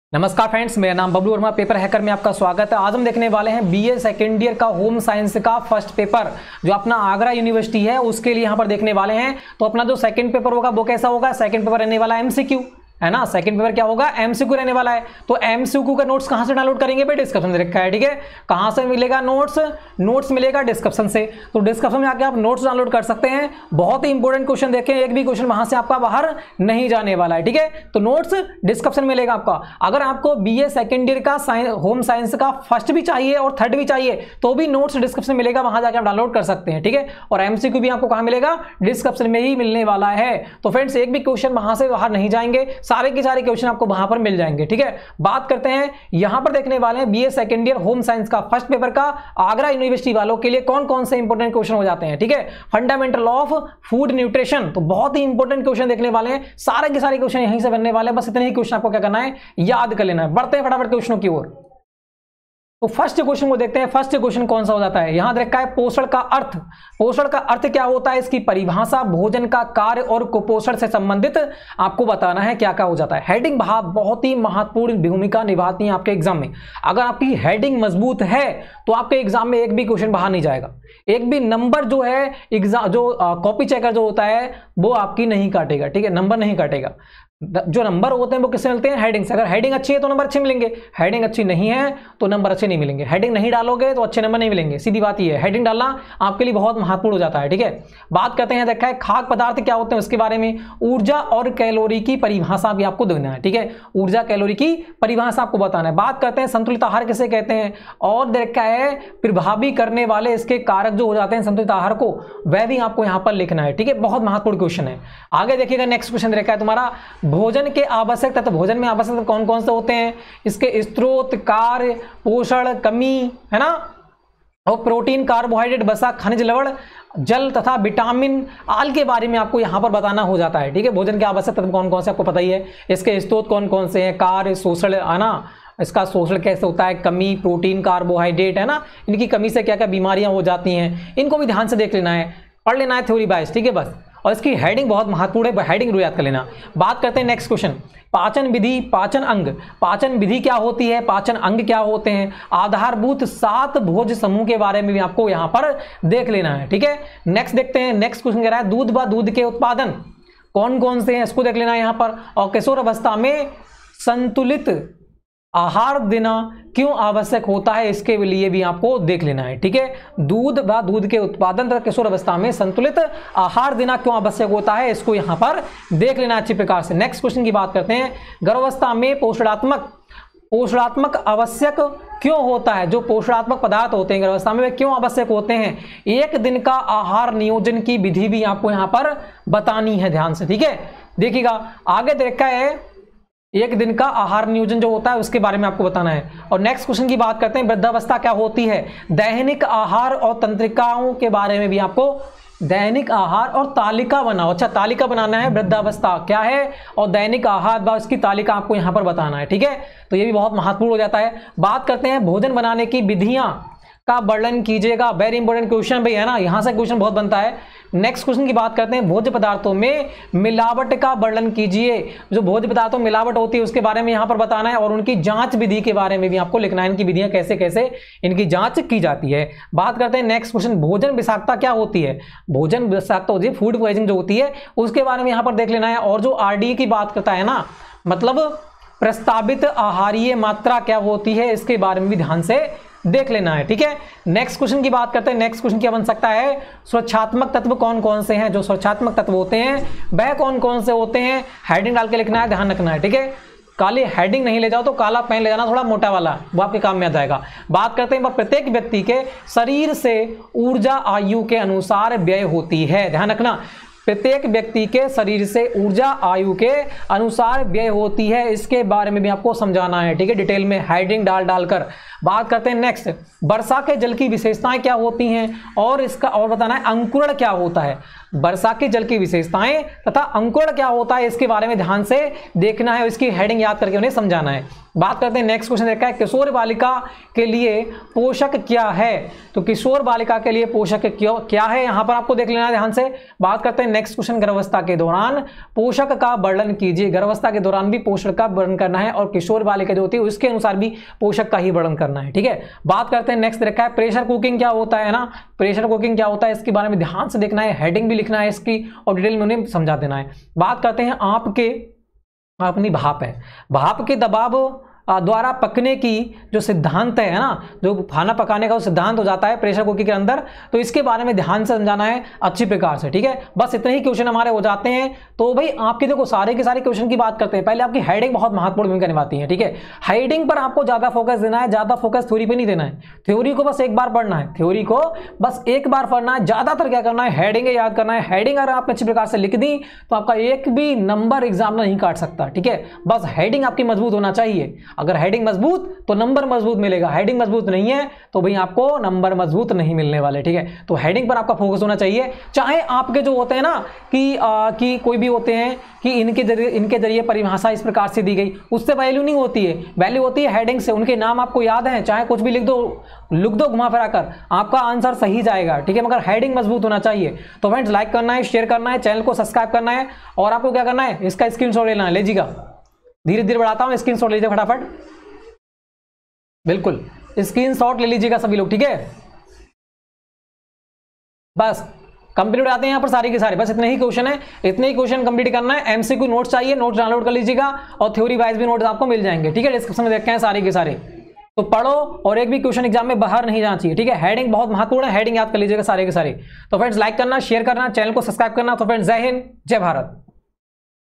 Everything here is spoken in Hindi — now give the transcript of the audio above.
नमस्कार फ्रेंड्स, मेरा नाम बबलू वर्मा, पेपर हैकर में आपका स्वागत है। आज हम देखने वाले हैं बीए सेकेंड ईयर का होम साइंस का फर्स्ट पेपर जो अपना आगरा यूनिवर्सिटी है उसके लिए यहां पर देखने वाले हैं। तो अपना जो सेकंड पेपर होगा वो कैसा होगा? सेकंड पेपर रहने वाला एमसीक्यू, है ना। सेकंड पेपर क्या होगा? एमसीक्यू रहने वाला है। तो एमसीक्यू का नोट्स कहां से डाउनलोड करेंगे भाई? डिस्क्रिप्शन में रखा है, ठीक है। कहां से मिलेगा नोट्स मिलेगा डिस्क्रिप्शन से। तो डिस्क्रिप्शन में आके आप नोट्स डाउनलोड कर सकते हैं। बहुत ही इंपॉर्टेंट क्वेश्चन देखें, एक भी क्वेश्चन वहां से आपका बाहर नहीं जाने वाला है, ठीक है। तो नोट्स डिस्क्रिप्शन में मिलेगा आपका। अगर आपको बीए सेकेंड ईयर का होम साइंस का फर्स्ट भी चाहिए और थर्ड भी चाहिए तो भी नोट्स डिस्क्रिप्शन में मिलेगा, वहां जाकर आप डाउनलोड कर सकते हैं, ठीक है। और एमसीक्यू भी आपको कहां मिलेगा? डिस्क्रिप्शन में ही मिलने वाला है। तो फ्रेंड्स, एक भी क्वेश्चन वहां से बाहर नहीं जाएंगे, सारे के सारे क्वेश्चन आपको वहां पर मिल जाएंगे, ठीक है। बात करते हैं, यहां पर देखने वाले हैं B A second year home science का फर्स्ट पेपर का आगरा यूनिवर्सिटी वालों के लिए कौन कौन से इंपॉर्टेंट क्वेश्चन हो जाते हैं, ठीक है। फंडामेंटल ऑफ फूड न्यूट्रिशन, तो बहुत ही इंपॉर्टेंट क्वेश्चन देखने वाले हैं। सारे के सारे क्वेश्चन यहीं से बनने वाले हैं, बस इतने ही क्वेश्चन आपको क्या करना है? याद कर लेना है। बढ़ते हैं फटाफट क्वेश्चनों की ओर। तो फर्स्ट क्वेश्चन को देखते हैं। फर्स्ट क्वेश्चन कौन सा हो जाता है? यहां देखा है पोषण का अर्थ। पोषण का अर्थ क्या होता है, इसकी परिभाषा, भोजन का कार्य और कुपोषण से संबंधित आपको बताना है क्या क्या हो जाता है। हेडिंग बहुत ही महत्वपूर्ण भूमिका निभाती है आपके एग्जाम में। अगर आपकी हेडिंग मजबूत है तो आपके एग्जाम में एक भी क्वेश्चन बाहर नहीं जाएगा, एक भी नंबर जो है एग्जाम जो कॉपी चेकर जो होता है वो आपकी नहीं काटेगा, ठीक है। नंबर नहीं काटेगा। जो नंबर होते हैं वो किससे मिलते हैं? हेडिंग से। अगर हेडिंग अच्छी है तो नंबर अच्छे मिलेंगे, हेडिंग अच्छी नहीं है तो नंबर अच्छे नहीं मिलेंगे। हेडिंग नहीं डालोगे तो अच्छे नंबर नहीं मिलेंगे, सीधी बात ये है। हेडिंग डालना आपके लिए बहुत महत्वपूर्ण हो जाता है, ठीक है। बात करते हैं, देखा है खाद्य पदार्थ क्या होते हैं उसके बारे में। ऊर्जा और कैलोरी की परिभाषा भी आपको देना है, ठीक है। ऊर्जा कैलोरी की परिभाषा आपको बताना है। बात करते हैं संतुलित आहार किसे कहते हैं, और देखा है प्रभावी करने वाले इसके कारक जो हो जाते हैं संतुलित आहार को, वह भी आपको यहां पर लिखना है, ठीक है। बहुत महत्वपूर्ण क्वेश्चन है। आगे देखिएगा, नेक्स्ट क्वेश्चन देखा है तुम्हारा भोजन के आवश्यक तत्व। भोजन में आवश्यक तत्व कौन कौन से होते हैं? इसके स्रोत, कार्य, पोषण, कमी, है ना, और प्रोटीन, कार्बोहाइड्रेट, वसा, खनिज लवण, जल तथा विटामिन आल के बारे में आपको यहां पर बताना हो जाता है, ठीक है। भोजन के आवश्यक तत्व कौन कौन से आपको पता ही है। इसके स्रोत कौन कौन से हैं, कार्य, शोषण, है ना, इसका शोषण कैसे होता है, कमी, प्रोटीन, कार्बोहाइड्रेट, है ना, इनकी कमी से क्या क्या बीमारियां हो जाती हैं, इनको भी ध्यान से देख लेना है, पढ़ लेना है थ्योरी वाइज, ठीक है बस। और इसकी हेडिंग बहुत महत्वपूर्ण है, हेडिंग याद कर लेना। बात करते हैं नेक्स्ट क्वेश्चन, पाचन विधि, पाचन अंग। पाचन विधि क्या होती है, पाचन अंग क्या होते हैं, आधारभूत 7 भोज समूह के बारे में भी आपको यहां पर देख लेना है, ठीक है। नेक्स्ट देखते हैं, नेक्स्ट क्वेश्चन कह रहा है दूध व दूध के उत्पादन कौन कौन से हैं, इसको देख लेना है यहां पर। और किशोर अवस्था में संतुलित आहार देना क्यों आवश्यक होता है, इसके लिए भी आपको देख लेना है, ठीक है। दूध व दूध के उत्पादन तथा किशोर अवस्था में संतुलित आहार देना क्यों आवश्यक होता है, इसको यहां पर देख लेना अच्छी प्रकार से। नेक्स्ट क्वेश्चन की बात करते हैं, गर्भावस्था में पोषणात्मक आवश्यक क्यों होता है। जो पोषणात्मक पदार्थ होते हैं गर्भावस्था में वे क्यों आवश्यक होते हैं। एक दिन का आहार नियोजन की विधि भी आपको यहां पर बतानी है ध्यान से, ठीक है। देखिएगा, आगे देखा है एक दिन का आहार नियोजन जो होता है उसके बारे में आपको बताना है। और नेक्स्ट क्वेश्चन की बात करते हैं, वृद्धावस्था क्या होती है। दैनिक आहार और तंत्रिकाओं के बारे में भी आपको दैनिक आहार और तालिका बनाओ। अच्छा, तालिका बनाना है, वृद्धावस्था क्या है और दैनिक आहार व उसकी तालिका आपको यहां पर बताना है, ठीक है। तो ये भी बहुत महत्वपूर्ण हो जाता है। बात करते हैं भोजन बनाने की विधियां का वर्णन कीजिएगा। वेरी इंपॉर्टेंट क्वेश्चन भी है ना, यहां से क्वेश्चन बहुत बनता है। नेक्स्ट क्वेश्चन की बात करते हैं, भोज्य पदार्थों में मिलावट का वर्णन कीजिए। जो भोज्य पदार्थों में मिलावट होती है उसके बारे में यहां पर बताना है, और उनकी जांच विधि के बारे में भी आपको लिखना है, इनकी विधियां कैसे कैसे इनकी जांच की जाती है। बात करते हैं नेक्स्ट क्वेश्चन, भोजन विषाक्तता क्या होती है। भोजन विषाक्तता होती है, फूड पॉइजनिंग जो होती है उसके बारे में यहां पर देख लेना है। और जो आरडीए की बात करता है ना, मतलब प्रस्तावित आहारीय मात्रा क्या होती है, इसके बारे में भी ध्यान से देख लेना है, ठीक है। नेक्स्ट क्वेश्चन की बात करते हैं, नेक्स्ट क्वेश्चन क्या बन सकता है, सुरक्षात्मक तत्व कौन कौन से हैं। जो सुरक्षात्मक तत्व होते हैं वह कौन कौन से होते हैं, हेडिंग डाल के लिखना है, ध्यान रखना है, ठीक है। काली हेडिंग नहीं ले जाओ तो काला पेन ले जाना, थोड़ा मोटा वाला, वो आपके काम में आ जाएगा। बात करते हैं, प्रत्येक व्यक्ति के शरीर से ऊर्जा आयु के अनुसार व्यय होती है, ध्यान रखना। प्रत्येक व्यक्ति के शरीर से ऊर्जा आयु के अनुसार व्यय होती है, इसके बारे में भी आपको समझाना है, ठीक है, डिटेल में हेडिंग डालकर। बात करते हैं नेक्स्ट, वर्षा के जल की विशेषताएं क्या होती हैं और इसका और बताना है अंकुरण क्या होता है। वर्षा के जल की विशेषताएं तथा अंकुरण क्या होता है इसके बारे में ध्यान से देखना है और इसकी हेडिंग याद करके उन्हें समझाना है। बात करते हैं नेक्स्ट क्वेश्चन देखा है किशोर बालिका के लिए पोषक क्या है। तो किशोर बालिका के लिए पोषक क्या है यहां पर आपको देख लेना है ध्यान से। बात करते हैं नेक्स्ट क्वेश्चन गर्भावस्था के दौरान पोषक का वर्णन कीजिए। गर्भावस्था के दौरान भी पोषक का वर्णन करना है और किशोर बालिका जो होती है उसके अनुसार भी पोषक का ही वर्णन करना है। ठीक है, बात करते हैं नेक्स्ट देखा है प्रेशर कुकिंग क्या होता है ना। प्रेशर कुकिंग क्या होता है इसके बारे में ध्यान से देखना है, हेडिंग भी लिखना है इसकी और डिटेल में उन्हें समझा देना है। बात करते हैं अपनी भाप है, भाप के दबाव द्वारा पकने की जो सिद्धांत है ना, जो खाना पकाने का सिद्धांत हो जाता है प्रेशर कुकर के अंदर, तो इसके बारे में ध्यान से समझाना है अच्छी प्रकार से। ठीक है, बस इतने ही क्वेश्चन हमारे हो जाते हैं। तो भाई आपके देखो सारे के सारे क्वेश्चन की बात करते हैं। पहले आपकी हेडिंग बहुत महत्वपूर्ण भूमिका निभाती है। ठीक है, हेडिंग पर आपको ज्यादा फोकस देना है, ज्यादा फोकस थ्योरी पे नहीं देना है। थ्योरी को बस एक बार पढ़ना है, थ्योरी को बस एक बार पढ़ना है, ज्यादातर क्या करना है हेडिंग याद करना है। हेडिंग अगर आपने अच्छी प्रकार से लिख दी तो आपका एक भी नंबर एग्जाम में नहीं काट सकता। ठीक है, बस हेडिंग आपकी मजबूत होना चाहिए। अगर हेडिंग मजबूत तो नंबर मजबूत मिलेगा, हेडिंग मजबूत नहीं है तो भाई आपको नंबर मजबूत नहीं मिलने वाले। ठीक है, तो हेडिंग पर आपका फोकस होना चाहिए। चाहे आपके जो होते हैं ना कि कोई भी होते हैं कि इनके जरिए परिभाषा इस प्रकार से दी गई, उससे वैल्यू नहीं होती है, वैल्यू होती है हेडिंग से। उनके नाम आपको याद है, चाहे कुछ भी लिख दो घुमा फिरा कर, आपका आंसर सही जाएगा। ठीक है, मगर हेडिंग मजबूत होना चाहिए। तो फ्रेंड्स लाइक करना है, शेयर करना है, चैनल को सब्सक्राइब करना है और आपको क्या करना है इसका स्क्रीनशॉट लेना है। लीजिएगा, धीरे धीरे बढ़ाता हूं, स्क्रीनशॉट लीजिए फटाफट, बिल्कुल स्क्रीनशॉट ले लीजिएगा सभी लोग। ठीक है, बस कंप्लीट आते हैं यहाँ पर सारे के सारे, बस इतने ही क्वेश्चन है, इतने ही क्वेश्चन कंप्लीट करना है। एमसीक्यू नोट्स चाहिए, नोट्स डाउनलोड कर लीजिएगा और थ्योरी वाइज भी नोट्स आपको मिल जाएंगे। ठीक है, डिस्क्रिप्शन में देखते हैं सारे के सारे, तो पढ़ो और एक भी क्वेश्चन एग्जाम में बाहर नहीं जाना चाहिए। ठीक है, हेडिंग बहुत महत्वपूर्ण है, हेडिंग याद कर लीजिएगा सारे के सारे। तो फ्रेंड्स लाइक करना, शेयर करना, चैनल को सब्सक्राइब करना। तो फ्रेंड्स जय हिंद, जय भारत।